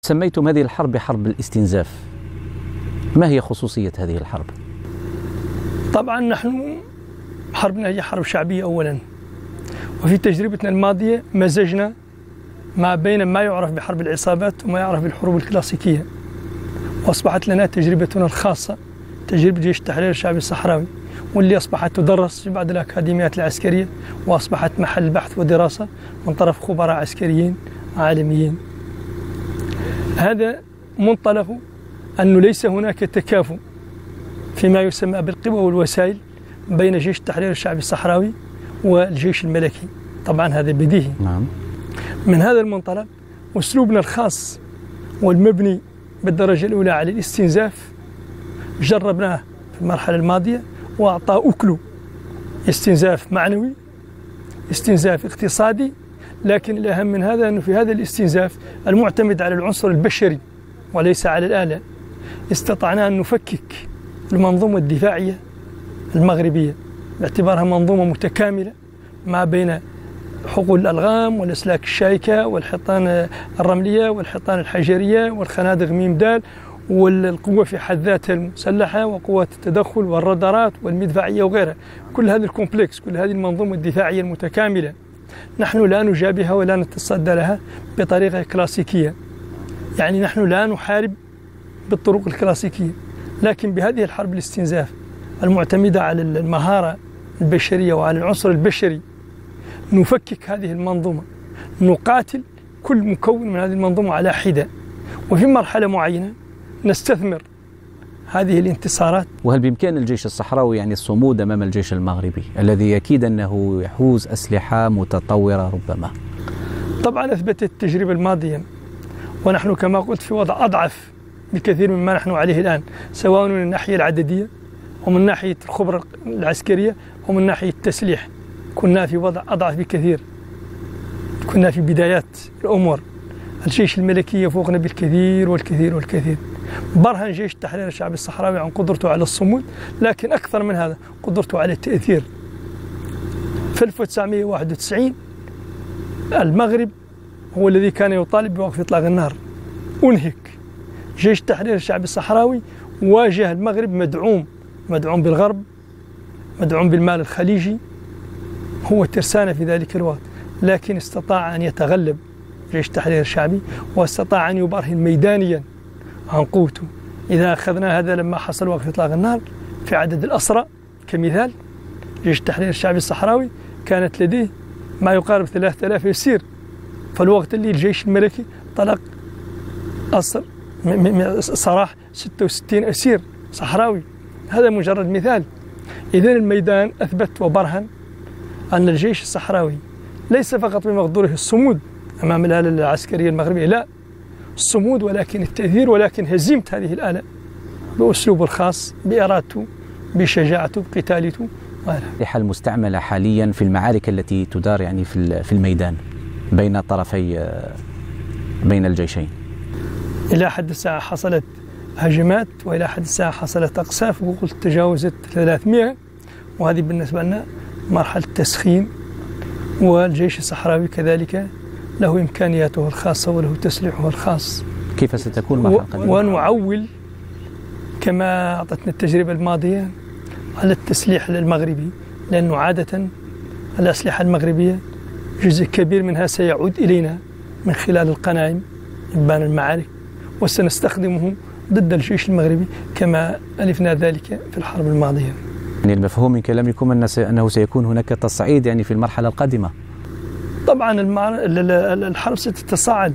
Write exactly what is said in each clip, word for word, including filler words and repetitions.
سميتم هذه الحرب بحرب الاستنزاف، ما هي خصوصية هذه الحرب؟ طبعا نحن حربنا هي حرب شعبية أولا، وفي تجربتنا الماضية مزجنا ما بين ما يعرف بحرب العصابات وما يعرف بالحروب الكلاسيكية، وأصبحت لنا تجربتنا الخاصة تجربة جيش التحرير الشعبي الصحراوي، واللي أصبحت تدرس في بعض الأكاديميات العسكرية وأصبحت محل بحث ودراسة من طرف خبراء عسكريين عالميين. هذا منطلق أنه ليس هناك تكافؤ فيما يسمى بالقوى والوسائل بين جيش التحرير الشعبي الصحراوي والجيش الملكي، طبعا هذا بديهي. نعم. من هذا المنطلق أسلوبنا الخاص والمبني بالدرجة الأولى على الاستنزاف جربناه في المرحلة الماضية وأعطى أكله، استنزاف معنوي، استنزاف اقتصادي، لكن الأهم من هذا أنه في هذا الاستنزاف المعتمد على العنصر البشري وليس على الآلة استطعنا أن نفكك المنظومة الدفاعية المغربية باعتبارها منظومة متكاملة ما بين حقول الألغام والأسلاك الشائكة والحيطان الرملية والحيطان الحجرية والخنادق ميم دال والقوة في حد ذاتها المسلحة وقوات التدخل والرادارات والمدفعية وغيرها. كل هذا الكومبلكس، كل هذه المنظومة الدفاعية المتكاملة نحن لا نجابهها ولا نتصدى لها بطريقة كلاسيكية، يعني نحن لا نحارب بالطرق الكلاسيكية، لكن بهذه الحرب الاستنزاف المعتمدة على المهارة البشرية وعلى العنصر البشري نفكك هذه المنظومة، نقاتل كل مكون من هذه المنظومة على حدة، وفي مرحلة معينة نستثمر هذه الانتصارات. وهل بإمكان الجيش الصحراوي يعني الصمود أمام الجيش المغربي الذي أكيد أنه يحوز أسلحة متطورة ربما؟ طبعا أثبتت التجربة الماضية، ونحن كما قلت في وضع أضعف بكثير مما نحن عليه الآن، سواء من الناحية العددية ومن ناحية الخبرة العسكرية ومن ناحية التسليح. كنا في وضع أضعف بكثير، كنا في بدايات الأمور. الجيش الملكي يفوقنا بالكثير والكثير والكثير. برهن جيش التحرير الشعبي الصحراوي عن قدرته على الصمود، لكن أكثر من هذا قدرته على التأثير. في ألف وتسعمئة وواحد وتسعين المغرب هو الذي كان يطالب بوقف إطلاق النار، أنهك. جيش التحرير الشعبي الصحراوي واجه المغرب مدعوم مدعوم بالغرب، مدعوم بالمال الخليجي، هو ترسانة في ذلك الوقت، لكن استطاع أن يتغلب جيش التحرير الشعبي واستطاع أن يبرهن ميدانيا عن قوته. إذا أخذنا هذا لما حصل وقف إطلاق النار في عدد الأسرى كمثال، جيش التحرير الشعبي الصحراوي كانت لديه ما يقارب ثلاثة آلاف أسير، فالوقت اللي الجيش الملكي طلق أسر سراح ستة وستين أسير صحراوي. هذا مجرد مثال. إذن الميدان أثبت وبرهن أن الجيش الصحراوي ليس فقط بمقدوره الصمود أمام الآلة العسكرية المغربية، لا الصمود ولكن التأثير، ولكن هزيمة هذه الآلة بأسلوبه الخاص، بإرادته، بشجاعته، بقتالته. الأسلحة المستعملة حاليا في المعارك التي تدار يعني في في الميدان بين طرفي بين الجيشين، إلى حد الساعة حصلت هجمات، وإلى حد الساعة حصلت أقصاف، وقلت تجاوزت ثلاثمئة، وهذه بالنسبة لنا مرحلة تسخين. والجيش الصحراوي كذلك له إمكانياته الخاصة وله تسليحه الخاص. كيف ستكون مرحلة قادمة؟ ونعول كما أعطتنا التجربة الماضية على التسليح المغربي، لأنه عادة الأسلحة المغربية جزء كبير منها سيعود إلينا من خلال القناعم إبان المعارك، وسنستخدمه ضد الجيش المغربي كما ألفنا ذلك في الحرب الماضية. يعني المفهوم من كلامكم أنه سيكون هناك تصعيد يعني في المرحلة القادمة؟ طبعا الحرب ستتصاعد،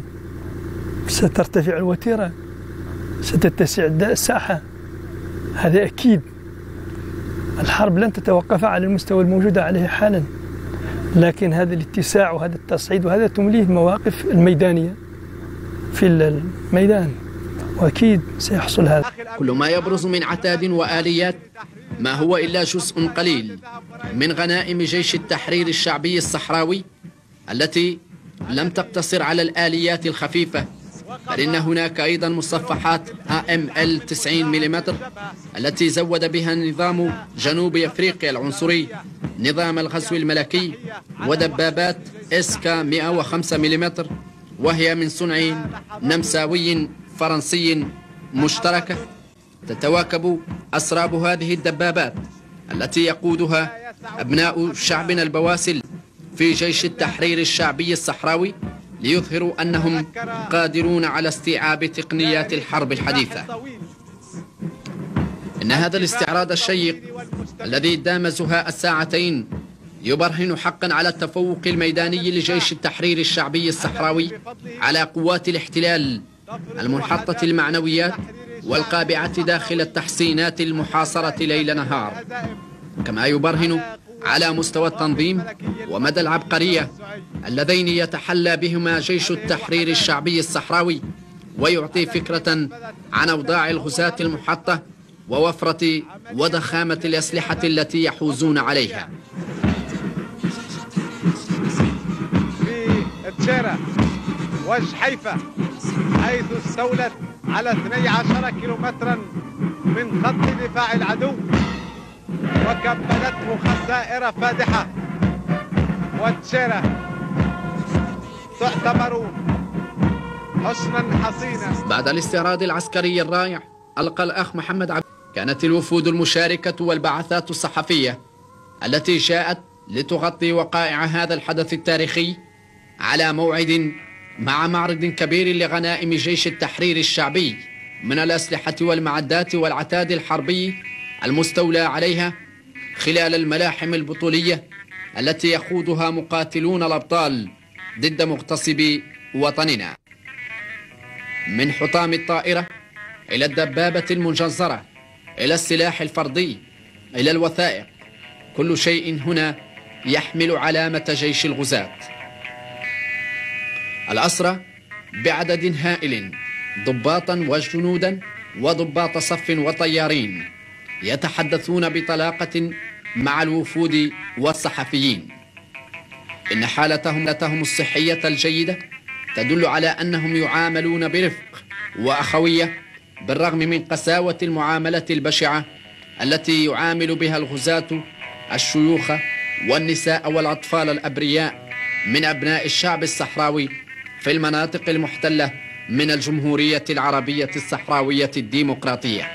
سترتفع الوتيرة، ستتسع الساحة، هذا أكيد. الحرب لن تتوقف على المستوى الموجود عليه حالا، لكن هذا الاتساع وهذا التصعيد وهذا تمليه المواقف الميدانية في الميدان، وأكيد سيحصل هذا. كل ما يبرز من عتاد وآليات ما هو إلا جزء قليل من غنائم جيش التحرير الشعبي الصحراوي التي لم تقتصر على الآليات الخفيفة، بل إن هناك أيضا مصفحات إيه إم إل تسعين ملم التي زود بها نظام جنوب أفريقيا العنصري نظام الغزو الملكي، ودبابات إس كيه مئة وخمسة ملم، وهي من صنع نمساوي فرنسي مشتركة، تتواكب أسراب هذه الدبابات التي يقودها أبناء شعبنا البواسل في جيش التحرير الشعبي الصحراوي ليظهروا أنهم قادرون على استيعاب تقنيات الحرب الحديثة. إن هذا الاستعراض الشيق الذي دام زهاء الساعتين يبرهن حقا على التفوق الميداني لجيش التحرير الشعبي الصحراوي على قوات الاحتلال المنحطة المعنويات والقابعة داخل التحصينات المحاصرة ليل نهار، كما يبرهن على مستوى التنظيم ومدى العبقرية اللذين يتحلى بهما جيش التحرير الشعبي الصحراوي، ويعطي فكرة عن أوضاع الغزاة المحطة ووفرة وضخامة الأسلحة التي يحوزون عليها. في تشيرة وجحيفة حيث استولت على اثني عشر كيلومترا من خط دفاع العدو وكبدته خسائر فادحة، وتشيرة تعتبر حصنا حصينا. بعد الاستعراض العسكري الرائع ألقى الأخ محمد عبد كانت الوفود المشاركة والبعثات الصحفية التي جاءت لتغطي وقائع هذا الحدث التاريخي على موعد مع معرض كبير لغنائم جيش التحرير الشعبي من الأسلحة والمعدات والعتاد الحربي المستولى عليها خلال الملاحم البطولية التي يخوضها مقاتلون الأبطال ضد مغتصبي وطننا. من حطام الطائرة إلى الدبابة المجزرة إلى السلاح الفردي إلى الوثائق، كل شيء هنا يحمل علامة جيش الغزاة. الأسرى بعدد هائل، ضباطا وجنودا وضباط صف وطيارين، يتحدثون بطلاقة مع الوفود والصحفيين. إن حالتهم حالتهم الصحية الجيدة تدل على أنهم يعاملون برفق وأخوية بالرغم من قساوة المعاملة البشعة التي يعامل بها الغزاة الشيوخ والنساء والأطفال الأبرياء من أبناء الشعب الصحراوي في المناطق المحتلة من الجمهورية العربية الصحراوية الديمقراطية.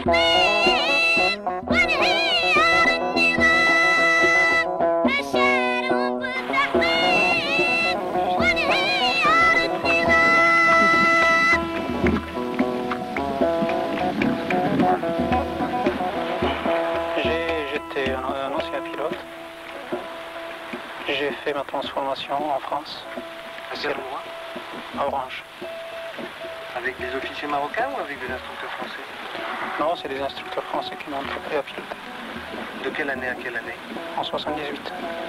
J'ai fait ma transformation en France. À quel endroit? À Orange. Avec des officiers marocains ou avec des instructeurs français? Non, c'est des instructeurs français qui m'ont appris à piloter. De quelle année à quelle année? En soixante-dix-huit.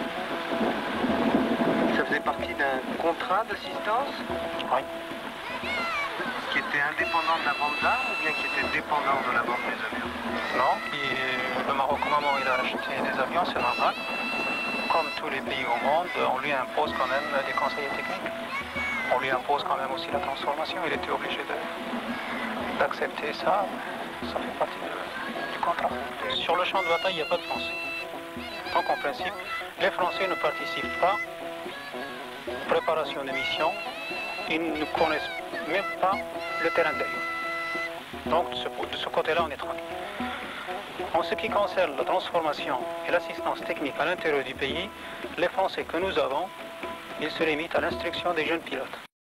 Ça faisait partie d'un contrat d'assistance? Oui. Qui était indépendant de la vente d'armes ou bien qui était dépendant de la vente des avions? Non, et le Maroc, au moment où il a acheté des avions, c'est normal. Comme tous les pays au monde, on lui impose quand même des conseillers techniques. On lui impose quand même aussi la transformation. Il était obligé d'accepter ça. Ça fait partie de, du contrat. Sur le champ de bataille, il n'y a pas de Français. Donc en principe, les Français ne participent pas à la préparation des missions. Ils ne connaissent même pas le terrain d'ailleurs. Donc de ce, de ce côté-là, on est tranquille. En ce qui concerne la transformation et l'assistance technique à l'intérieur du pays, les Français que nous avons, ils se limitent à l'instruction des jeunes pilotes.